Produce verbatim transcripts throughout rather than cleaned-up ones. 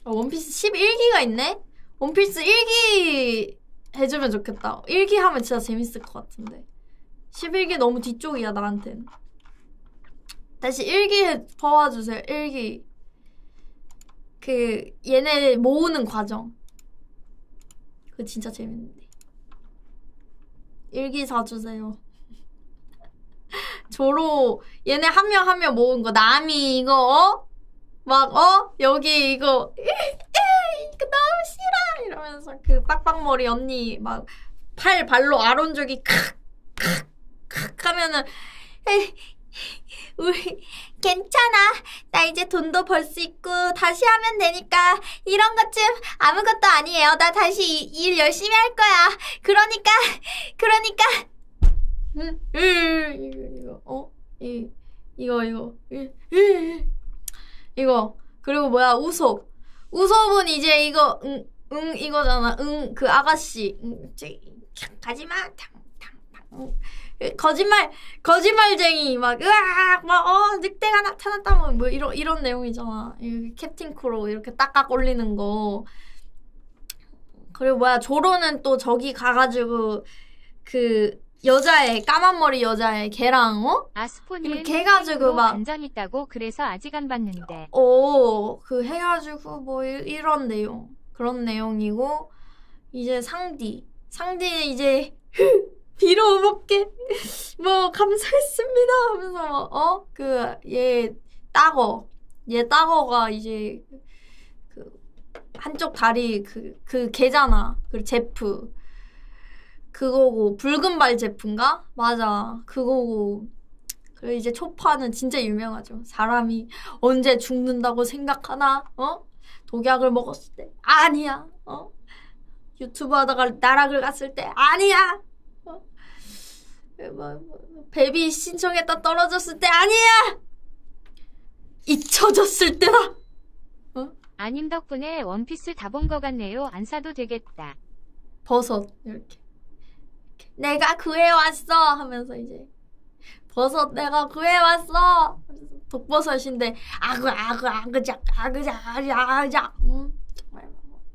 어, 원피스 십일 기가 있네? 원피스 일 기 해주면 좋겠다. 일 기 하면 진짜 재밌을 것 같은데. 십일 기 너무 뒤쪽이야 나한텐. 다시 일 기 퍼와주세요. 일 기 그 얘네 모으는 과정 그거 진짜 재밌는데. 일 기 사주세요. 조로 얘네 한 명 한 명 모은 거. 나미 이거 어? 막 어? 여기 이거 이거 너무 싫어 이러면서 그 빡빡머리 언니 막 팔 발로 아론족이 칵칵칵 하면은 에이, 우리 괜찮아. 나 이제 돈도 벌 수 있고 다시 하면 되니까 이런 것 좀 아무것도 아니에요. 나 다시 이, 일 열심히 할 거야. 그러니까 그러니까 응, 응, 이거 이거 어? 이 이거 이거 이, 이, 이거 그리고 뭐야 우섭 우섭은 이제 이거 응, 응 이거잖아. 응 그 아가씨 응, 저기 가지마 탕탕탕 거짓말 거짓말쟁이 막 으악 막 어 늑대가 나타났다 뭐 이런 이런 내용이잖아. 캡틴 크로우 이렇게 딱딱 올리는 거. 그리고 뭐야 조로는 또 저기 가가지고 그 여자애 까만 머리 여자애 걔랑 어? 아스포니는 걔 가지고 막 반전 있다고 그래서 아직 안 봤는데. 오 그 해가지고 뭐 이, 이런 내용 그런 내용이고 이제 상디 상디는 이제 빌어먹게 뭐 감사했습니다 하면서 어? 그 얘 따거 얘 따거가 이제 그 한쪽 다리 그, 그 걔잖아. 그 제프 그거고 붉은 발 제프인가? 맞아 그거고. 그리고 이제 초파는 진짜 유명하죠. 사람이 언제 죽는다고 생각하나? 어? 독약을 먹었을 때 아니야. 어? 유튜브 하다가 나락을 갔을 때 아니야. 어? 뭐, 뭐, 베비 신청했다 떨어졌을 때 아니야. 잊혀졌을 때다. 어? 아님 덕분에 원피스 다 본 거 같네요. 안 사도 되겠다. 버섯 이렇게 내가 구해왔어 하면서 이제 버섯 내가 구해왔어. 독버섯인데 아그 아그 아그작 아그작 아그작 음, 정말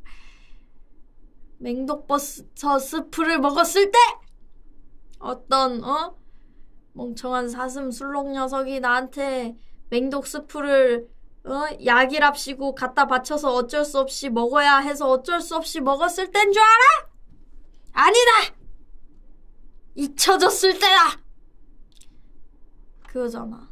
맹독버섯 스프를 먹었을 때 어떤 어 멍청한 사슴 술록 녀석이 나한테 맹독 스프를 어 약이랍시고 갖다 바쳐서 어쩔 수 없이 먹어야 해서 어쩔 수 없이 먹었을 땐 줄 알아? 아니다. 잊혀졌을 때다. 그거잖아.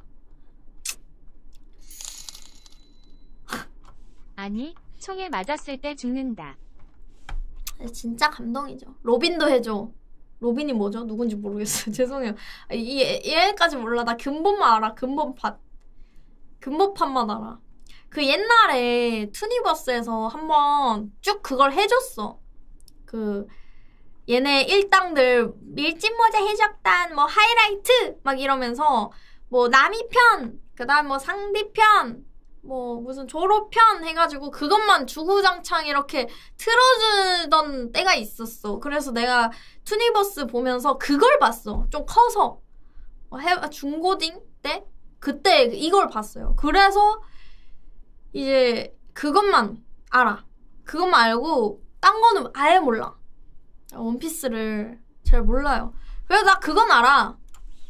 아니 총에 맞았을 때 죽는다. 진짜 감동이죠. 로빈도 해줘. 로빈이 뭐죠? 누군지 모르겠어요. 죄송해요. 이 얘까지 몰라. 나 근본만 알아. 근본판. 근본판만 알아. 그 옛날에 투니버스에서 한번 쭉 그걸 해줬어. 그 얘네 일당들 밀짚모자 해적단 뭐 하이라이트 막 이러면서 뭐 남이편 그 다음 뭐 상디편 뭐 무슨 졸업편 해가지고 그것만 주구장창 이렇게 틀어주던 때가 있었어. 그래서 내가 투니버스 보면서 그걸 봤어. 좀 커서 중고딩 때 그때 이걸 봤어요. 그래서 이제 그것만 알아. 그것만 알고 딴 거는 아예 몰라. 원피스를 잘 몰라요. 그래서 나 그건 알아.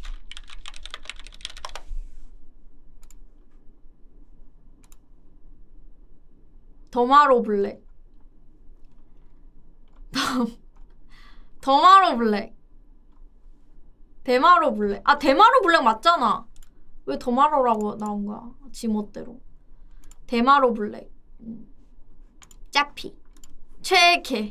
더마로 블랙. 더마로 블랙. 데마로 블랙. 아 데마로 블랙 맞잖아. 왜 더마로라고 나온 거야? 지멋대로. 데마로 블랙. 음. 짜피. 최애캐.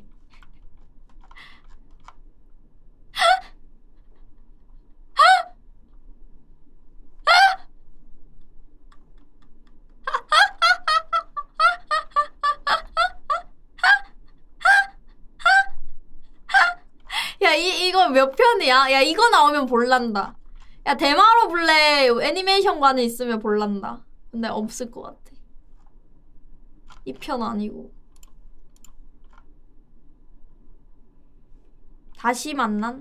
야, 이, 이거 몇 편이야? 야, 이거 나오면 볼란다. 야, 데마로 블랙 애니메이션관에 있으면 볼란다. 근데 없을 것 같아. 이 편 아니고. 다시 만난?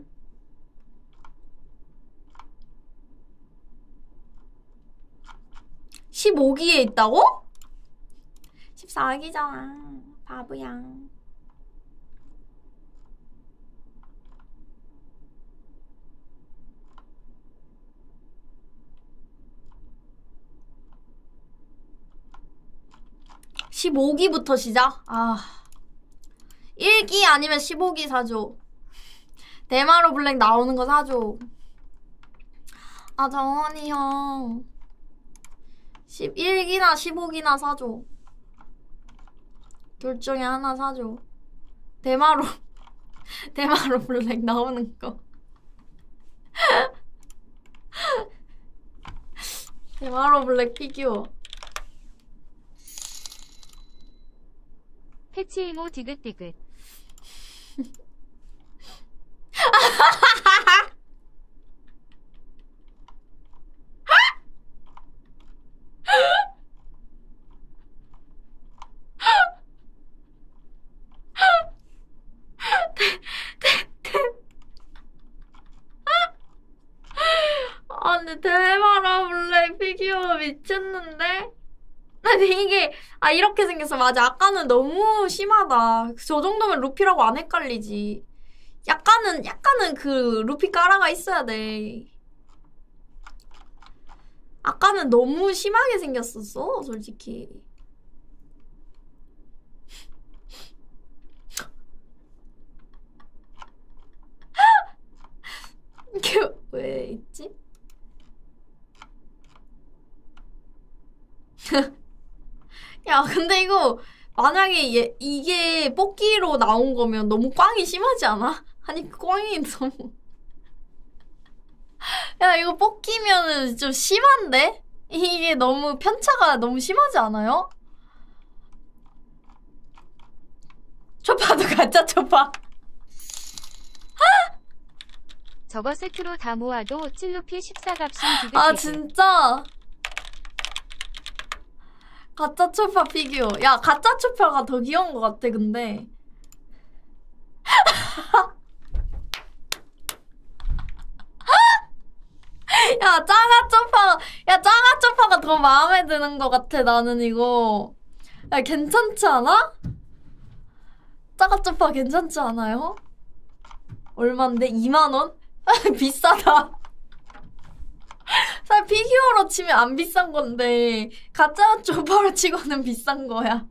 십오 기에 있다고? 십사 기잖아. 바보야. 십오 기부터 시작? 아, 일 기 아니면 십오 기 사줘. 데마로 블랙 나오는 거 사줘. 아, 정원이 형. 십일 기나 십오 기나 사줘. 둘 중에 하나 사줘. 데마로, 데마로 블랙 나오는 거. 데마로 블랙 피규어. 패치 이모 디귿디귿. 아니, 데마로 블랙 피규어 미쳤는데? 아니, 이게, 아, 이렇게 생겼어. 맞아. 아까는 너무 심하다. 저 정도면 루피라고 안 헷갈리지. 약간은, 약간은 그, 루피 까라가 있어야 돼. 아까는 너무 심하게 생겼었어, 솔직히. 이게 왜 있지? 야, 근데 이거 만약에 얘, 이게 뽑기로 나온 거면 너무 꽝이 심하지 않아? 아니, 꽝이 너무... 야, 이거 뽑기면은 좀 심한데? 이게 너무 편차가 너무 심하지 않아요? 초파도 가짜 초파. 저거 세트로 다 모아도 칠루피 십사 값인 디귿디귿. 아, 진짜? 가짜 초파 피규어. 야, 가짜 초파가 더 귀여운 것 같아, 근데. 야, 짜가 초파, 야, 짜가 초파가 더 마음에 드는 것 같아, 나는 이거. 야, 괜찮지 않아? 짜가 초파 괜찮지 않아요? 얼만데? 이만 원? 비싸다. 사실 피규어로 치면 안 비싼 건데 가짜 초파로 치고는 비싼 거야.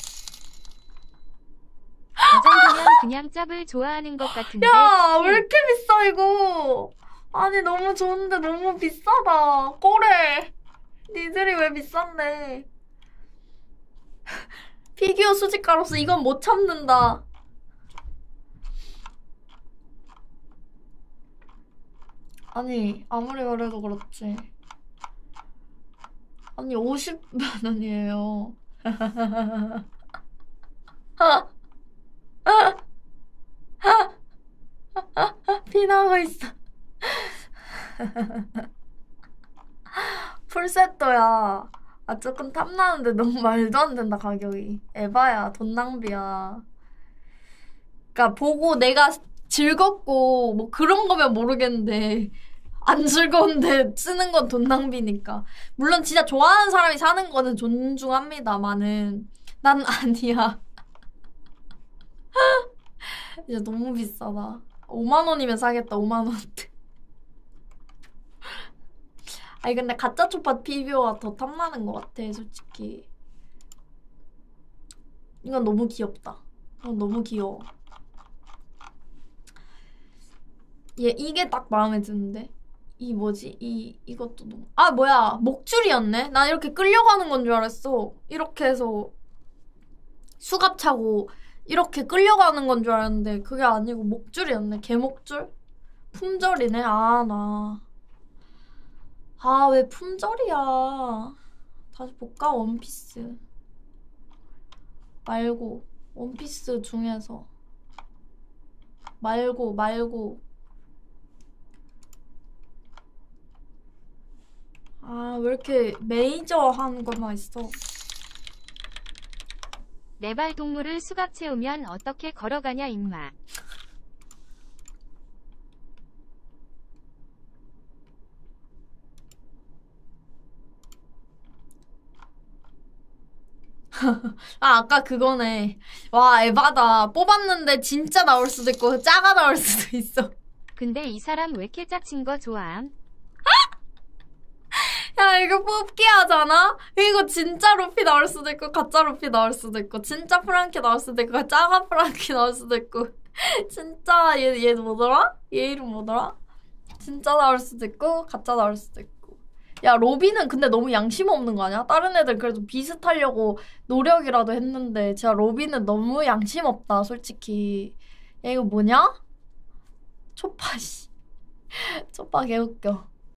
어정도면 그냥 짭을 좋아하는 것 같은데. 야, 왜 이렇게 비싸 이거? 아니, 너무 좋은데 너무 비싸다. 꼬래. 니들이 왜 비싼데? 피규어 수집가로서 이건 못 참는다. 아니, 아무리 그래도 그렇지. 아니, 오십만 원이에요. 피나고 있어. 풀세터야. 아, 조금 탐나는데 너무 말도 안 된다, 가격이. 에바야, 돈 낭비야. 그니까 보고 내가 즐겁고 뭐 그런 거면 모르겠는데 안 즐거운데 쓰는 건 돈 낭비니까. 물론 진짜 좋아하는 사람이 사는 거는 존중합니다만은 난 아니야. 진짜 너무 비싸다. 오만 원이면 사겠다, 오만 원대. 아니, 근데 가짜 초파 피규어가 더 탐나는 것 같아, 솔직히. 이건 너무 귀엽다. 이건 너무 귀여워. 얘, 이게 딱 마음에 드는데? 이 뭐지? 이, 이것도 너무. 아, 뭐야. 목줄이었네? 난 이렇게 끌려가는 건 줄 알았어. 이렇게 해서 수갑 차고 이렇게 끌려가는 건 줄 알았는데 그게 아니고 목줄이었네. 개목줄? 품절이네. 아, 나. 아, 왜 품절이야. 다시 볼까? 원피스 말고. 원피스 중에서 말고 말고. 아, 왜 이렇게 메이저한 것만 있어. 네 발 동물을 수갑 채우면 어떻게 걸어가냐 임마. 아, 아까 그거네. 와, 에바다. 뽑았는데 진짜 나올 수도 있고, 짜가 나올 수도 있어. 근데 이 사람 왜 이렇게 짝친 거 좋아함? 야, 이거 뽑기 하잖아? 이거 진짜 루피 나올 수도 있고, 가짜 루피 나올 수도 있고, 진짜 프랑키 나올 수도 있고, 짜가 프랑키 나올 수도 있고, 진짜, 얘, 얘 뭐더라? 얘 이름 뭐더라? 진짜 나올 수도 있고, 가짜 나올 수도 있고. 야, 로비는 근데 너무 양심 없는 거 아니야? 다른 애들 그래도 비슷하려고 노력이라도 했는데, 진짜 로비는 너무 양심 없다, 솔직히. 야, 이거 뭐냐? 초파, 씨. 초파 개웃겨.